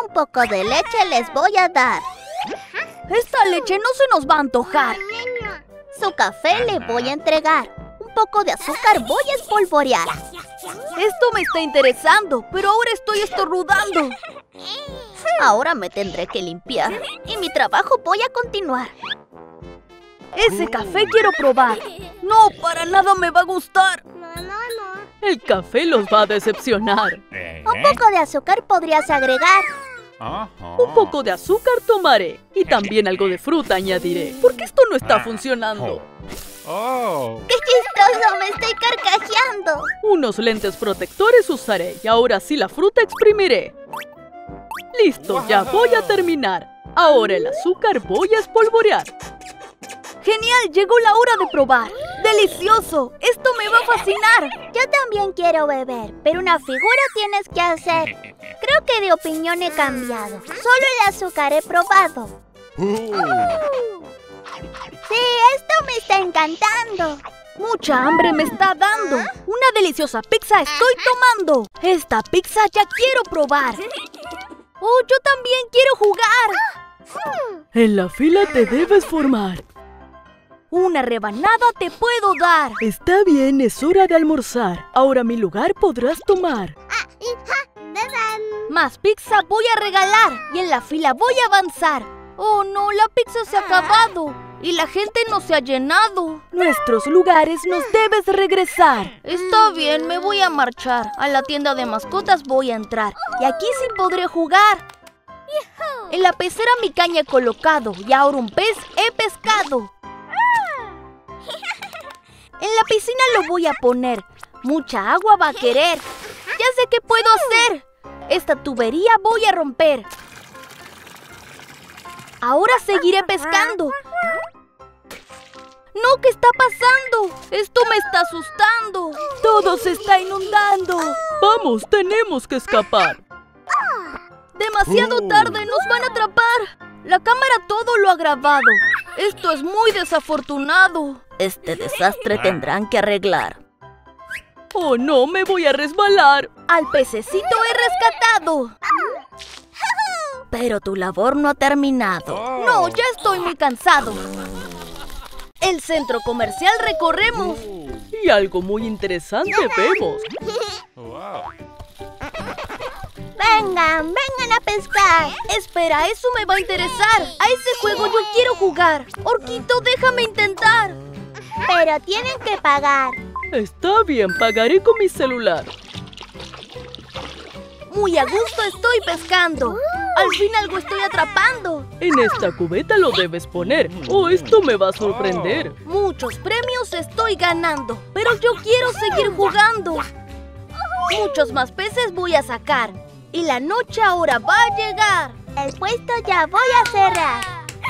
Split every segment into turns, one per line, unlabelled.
Un poco de leche les voy a dar.
Esta leche no se nos va a antojar.
Su café le voy a entregar. Un poco de azúcar voy a espolvorear.
Esto me está interesando, pero ahora estoy estornudando.
Ahora me tendré que limpiar y mi trabajo voy a continuar.
Ese café quiero probar. No, para nada me va a gustar.
El café los va a decepcionar.
Un poco de azúcar podrías agregar.
Un poco de azúcar tomaré y también algo de fruta añadiré, porque esto no está funcionando.
¡Qué chistoso! ¡Me estoy carcajeando!
Unos lentes protectores usaré y ahora sí la fruta exprimiré. Listo, ya voy a terminar. Ahora el azúcar voy a espolvorear.
¡Genial! Llegó la hora de probar. ¡Delicioso! ¡Esto me va a fascinar!
Yo también quiero beber, pero una figura tienes que hacer. Creo que de opinión he cambiado. Solo el azúcar he probado. Sí, esto me está encantando.
Mucha hambre me está dando. Una deliciosa pizza estoy tomando. Esta pizza ya quiero probar. ¡Oh, yo también quiero jugar!
En la fila te debes formar.
Una rebanada te puedo dar.
Está bien, es hora de almorzar. Ahora mi lugar podrás tomar.
Más pizza voy a regalar y en la fila voy a avanzar. Oh no, la pizza se ha acabado y la gente no se ha llenado.
Nuestros lugares nos debes regresar.
Está bien, me voy a marchar. A la tienda de mascotas voy a entrar y aquí sí podré jugar. En la pecera mi caña he colocado y ahora un pez he pescado. En la piscina lo voy a poner. Mucha agua va a querer. Ya sé qué puedo hacer. Esta tubería voy a romper. Ahora seguiré pescando. No, ¿qué está pasando? Esto me está asustando.
Todo se está inundando. Vamos, tenemos que escapar.
Demasiado tarde, nos van a atrapar. La cámara todo lo ha grabado. Esto es muy desafortunado.
Este desastre tendrán que arreglar.
Oh no, me voy a resbalar.
Al pececito he rescatado.
Pero tu labor no ha terminado.
No, ya estoy muy cansado. El centro comercial recorremos.
Y algo muy interesante vemos.
Vengan a pescar.
Espera, eso me va a interesar. A ese juego yo quiero jugar. Orquito, déjame intentar.
Pero tienen que pagar.
Está bien, pagaré con mi celular.
Muy a gusto estoy pescando. Al fin algo estoy atrapando.
En esta cubeta lo debes poner. Oh, esto me va a sorprender.
Muchos premios estoy ganando, pero yo quiero seguir jugando. Muchos más peces voy a sacar. Y la noche ahora va a llegar.
El puesto ya voy a cerrar.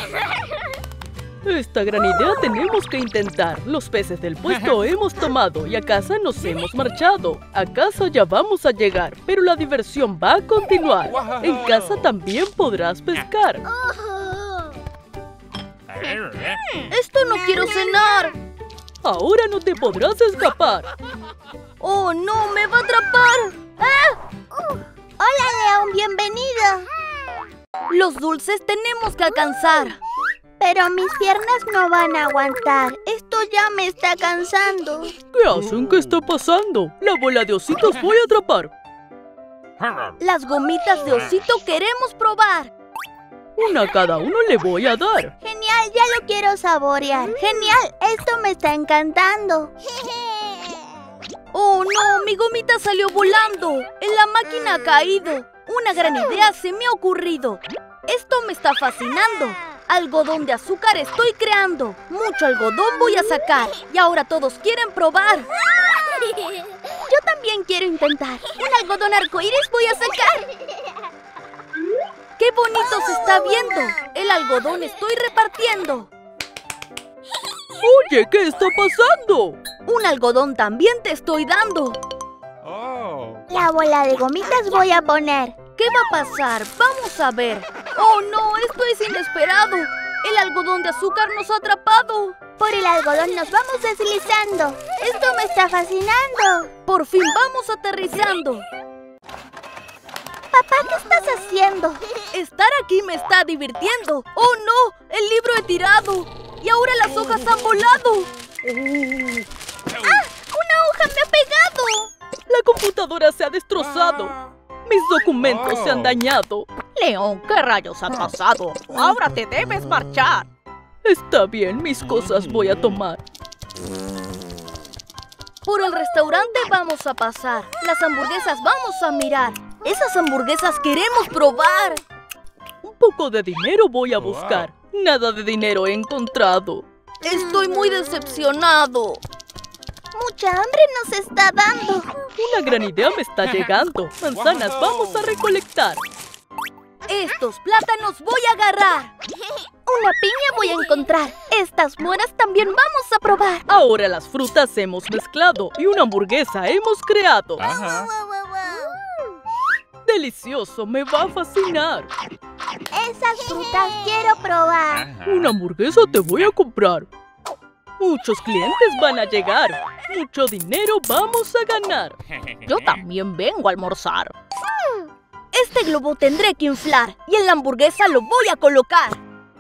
Esta gran idea tenemos que intentar. Los peces del puesto hemos tomado y a casa nos hemos marchado. A casa ya vamos a llegar, pero la diversión va a continuar. En casa también podrás pescar.
Esto no quiero cenar.
Ahora no te podrás escapar.
¡Oh, no! ¡Me va a atrapar! ¡Ah!
¡Hola, León! ¡Bienvenido!
Los dulces tenemos que alcanzar.
Pero mis piernas no van a aguantar. Esto ya me está cansando.
¿Qué hacen? ¿Qué está pasando? La bola de ositos voy a atrapar.
Las gomitas de osito queremos probar.
Una a cada uno le voy a dar.
Genial, ya lo quiero saborear. Genial, esto me está encantando.
¡Oh, no! ¡Mi gomita salió volando! ¡En la máquina ha caído! Una gran idea se me ha ocurrido. Esto me está fascinando. Algodón de azúcar estoy creando. Mucho algodón voy a sacar. Y ahora todos quieren probar.
Yo también quiero intentar.
Un algodón arcoíris voy a sacar. ¡Qué bonito se está viendo! El algodón estoy repartiendo.
Oye, ¿qué está pasando?
Un algodón también te estoy dando.
La bola de gomitas voy a poner.
¿Qué va a pasar? Vamos a ver. ¡Oh, no! Esto es inesperado. El algodón de azúcar nos ha atrapado.
Por el algodón nos vamos deslizando. Esto me está fascinando.
Por fin vamos aterrizando.
Papá, ¿qué estás haciendo?
Estar aquí me está divirtiendo. ¡Oh, no! ¡El libro he tirado! ¡Y ahora las hojas han volado!
¡Ah! ¡Una hoja me ha pegado!
La computadora se ha destrozado. Mis documentos se han dañado.
León, ¿qué rayos ha pasado? Ahora te debes marchar.
Está bien, mis cosas voy a tomar.
Por el restaurante vamos a pasar. Las hamburguesas vamos a mirar. Esas hamburguesas queremos probar.
Un poco de dinero voy a buscar. Nada de dinero he encontrado.
Estoy muy decepcionado.
Mucha hambre nos está dando.
Una gran idea me está llegando. Manzanas vamos a recolectar.
Estos plátanos voy a agarrar.
Una piña voy a encontrar. Estas moras también vamos a probar.
Ahora las frutas hemos mezclado y una hamburguesa hemos creado. ¡Delicioso! ¡Me va a fascinar!
Esas frutas quiero probar.
Una hamburguesa te voy a comprar. Muchos clientes van a llegar. Mucho dinero vamos a ganar.
Yo también vengo a almorzar. Este globo tendré que inflar y en la hamburguesa lo voy a colocar.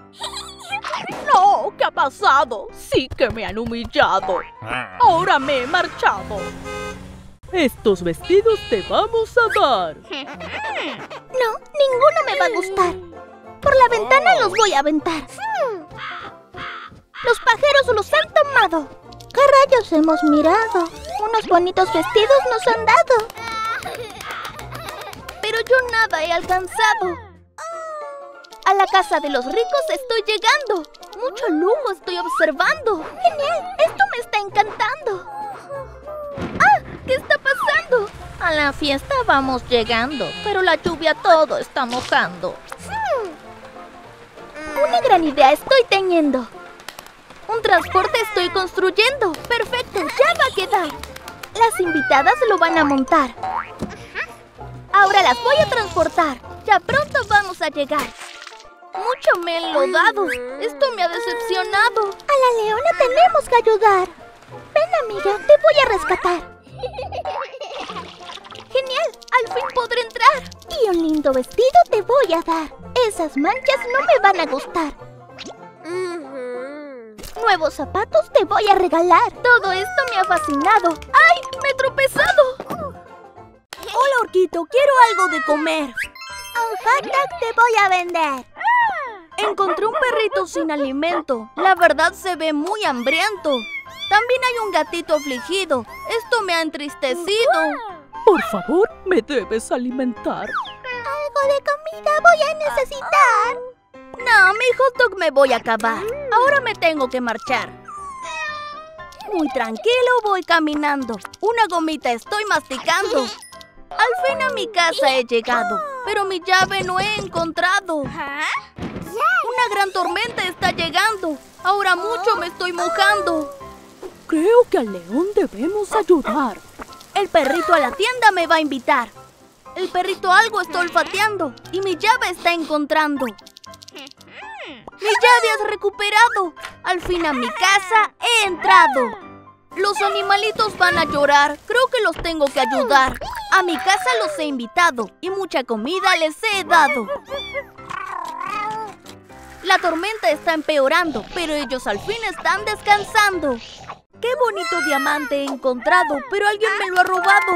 No, ¿qué ha pasado? Sí que me han humillado. Ahora me he marchado.
Estos vestidos te vamos a dar.
No, ninguno me va a gustar. Por la ventana los voy a aventar. Los pajeros los han tomado. ¿Qué rayos hemos mirado? Unos bonitos vestidos nos han dado. Pero yo nada he alcanzado. A la casa de los ricos estoy llegando. Mucho lujo estoy observando. ¡Genial! Esto me está encantando. ¡Ah! ¿Qué está pasando?
A la fiesta vamos llegando, pero la lluvia todo está mojando.
Una gran idea estoy teniendo. Un transporte estoy construyendo. Perfecto, ya va a quedar. Las invitadas lo van a montar. Ahora las voy a transportar. Ya pronto vamos a llegar. Mucho me he enlodado. Esto me ha decepcionado. A la leona tenemos que ayudar. Ven, amiga, te voy a rescatar. Genial, al fin podré entrar. Y un lindo vestido te voy a dar. Esas manchas no me van a gustar. Nuevos zapatos te voy a regalar. Todo esto me ha fascinado. ¡Ay! ¡Me he tropezado!
Hola, Orquito, quiero algo de comer.
Un hot dog te voy a vender.
Encontré un perrito sin alimento. La verdad se ve muy hambriento. También hay un gatito afligido. Esto me ha entristecido.
Por favor, me debes alimentar.
Algo de comida voy a necesitar.
No, mi hot dog me voy a acabar. Ahora me tengo que marchar. Muy tranquilo voy caminando. Una gomita estoy masticando. Al fin a mi casa he llegado, pero mi llave no he encontrado. Una gran tormenta está llegando. Ahora mucho me estoy mojando.
Creo que al león debemos ayudar.
El perrito a la tienda me va a invitar. El perrito algo está olfateando y mi llave está encontrando. Mi llave has recuperado. Al fin a mi casa he entrado. Los animalitos van a llorar. Creo que los tengo que ayudar. A mi casa los he invitado y mucha comida les he dado. La tormenta está empeorando, pero ellos al fin están descansando. ¡Qué bonito diamante he encontrado! Pero alguien me lo ha robado.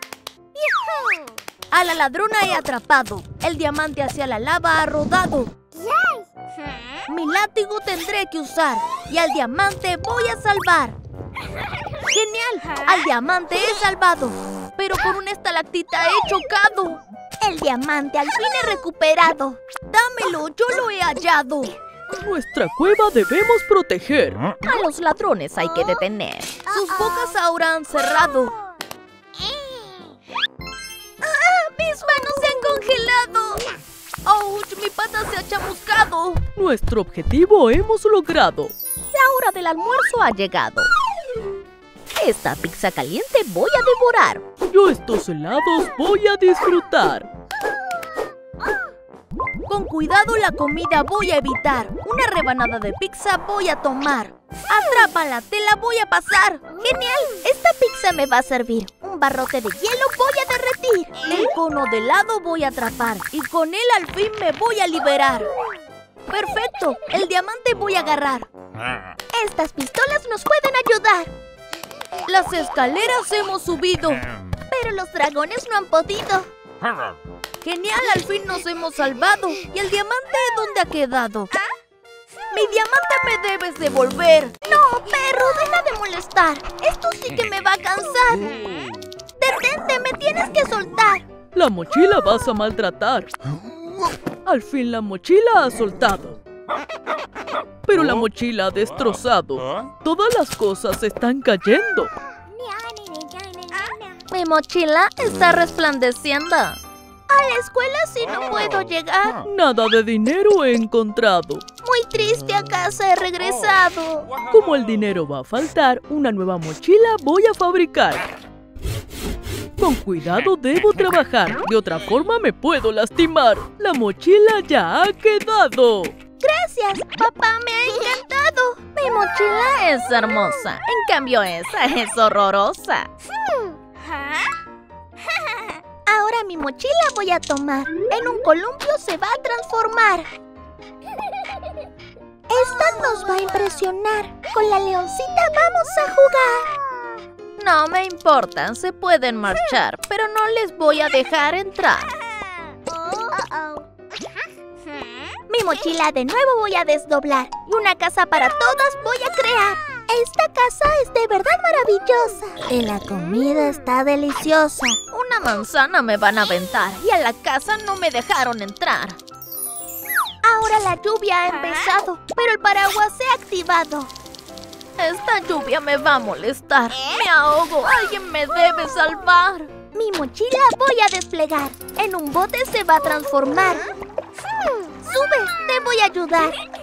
A la ladrona he atrapado. El diamante hacia la lava ha rodado. Mi látigo tendré que usar y al diamante voy a salvar. ¡Genial! Al diamante he salvado, pero con una estalactita he chocado.
El diamante al fin he recuperado.
Dámelo, yo lo he hallado.
Nuestra cueva debemos proteger.
A los ladrones hay que detener. Sus bocas ahora han cerrado. ¡Ah! ¡Mis manos se han congelado! ¡Auch! ¡Mi pata se ha chamuscado!
Nuestro objetivo hemos logrado.
La hora del almuerzo ha llegado. Esta pizza caliente voy a devorar.
Yo estos helados voy a disfrutar.
Con cuidado la comida voy a evitar. Una rebanada de pizza voy a tomar. Atrápala, te la voy a pasar.
¡Genial! Esta pizza me va a servir. Un barrote de hielo voy a derretir. derretir.
El cono de helado voy a atrapar y con él al fin me voy a liberar. ¡Perfecto! El diamante voy a agarrar.
Estas pistolas nos pueden ayudar.
Las escaleras hemos subido.
Pero los dragones no han podido.
¡Genial! Al fin nos hemos salvado. ¿Y el diamante dónde ha quedado? ¡Mi diamante me debes devolver!
No, perro, deja de molestar. Esto sí que me va a cansar. Detente, me tienes que soltar.
La mochila vas a maltratar. Al fin la mochila ha soltado. Pero la mochila ha destrozado. Todas las cosas están cayendo.
Mi mochila está resplandeciendo.
A la escuela sí no puedo llegar.
Nada de dinero he encontrado.
Muy triste, a casa he regresado.
Como el dinero va a faltar, una nueva mochila voy a fabricar. Con cuidado debo trabajar, de otra forma me puedo lastimar. La mochila ya ha quedado.
Gracias, papá, me ha encantado.
Mi mochila es hermosa, en cambio esa es horrorosa.
Ahora mi mochila voy a tomar. En un columpio se va a transformar. Esta nos va a impresionar. Con la leoncita vamos a jugar.
No me importa, se pueden marchar, pero no les voy a dejar entrar.
Mi mochila de nuevo voy a desdoblar. Y una casa para todas voy a crear. Esta casa es de verdad maravillosa. Y la comida está deliciosa.
Una manzana me van a aventar y a la casa no me dejaron entrar.
Ahora la lluvia ha empezado, pero el paraguas se ha activado.
Esta lluvia me va a molestar. Me ahogo. Alguien me debe salvar.
Mi mochila voy a desplegar. En un bote se va a transformar. Sube, te voy a ayudar.